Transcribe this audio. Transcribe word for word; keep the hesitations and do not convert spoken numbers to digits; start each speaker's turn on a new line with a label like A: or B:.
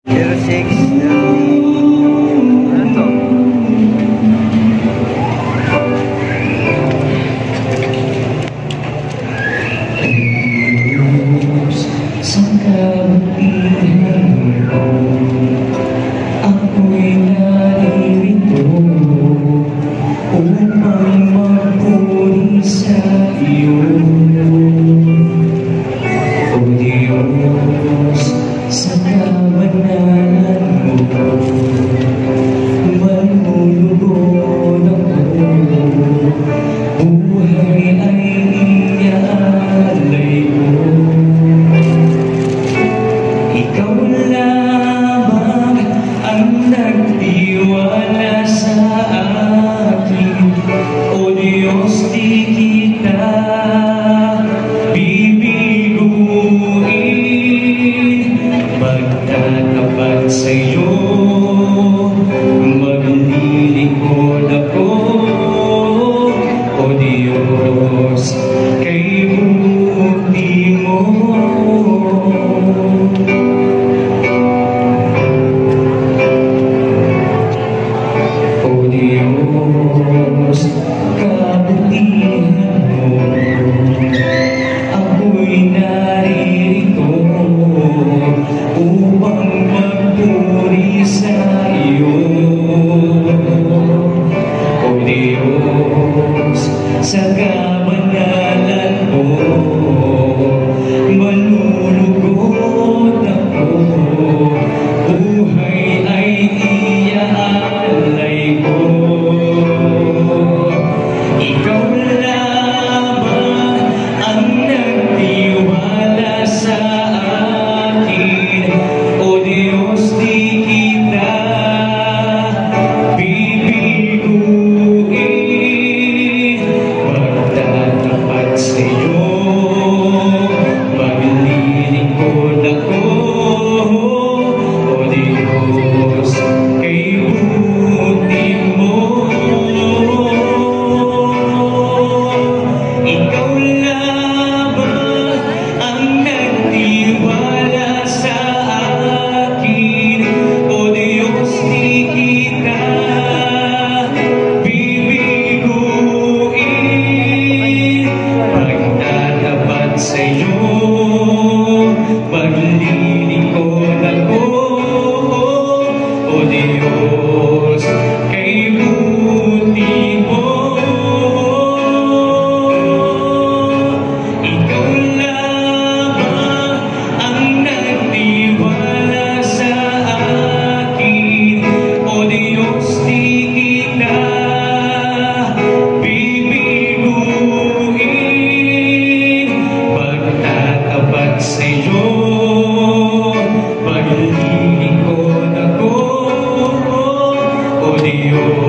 A: zero six, ano to?
B: Sa kabutihan mo, ako'y naririto upang magpuri sa iyo. O Diyos, sa kabanalan mo, malulugod ako. Buhay ay iaalay ko. Ikaw lamang ang nagtiwala sa akin. O Diyos, di kita bibiguin. Magtatapat sa iyo, maglilingkod ako. O Diyos, kay buti mo. O Diyos, kabutihan mo, ako'y naririto upang magpuri sa iyo. O Diyos, sa kabanalan mo, malulugod ako. Buhay ay iaalay ko. Ikaw lamang ang nagtiwala sa akin. O Diyos, di kita bibiguin. Magtatapat sa iyo, maglilingkod ako. O Diyos, kay buti mo. Ikaw lamang ang nagtiwala sa akin. O Diyos, di kita bibiguin. Magtatapat sa iyo, maglilingkod ako. O Diyos, kay buti mo. Ikaw lamang ang nagtiwala sa akin. O Diyos, di kita bibiguin. Magtatapat sa iyo, maglilingkod ako. O Diyos,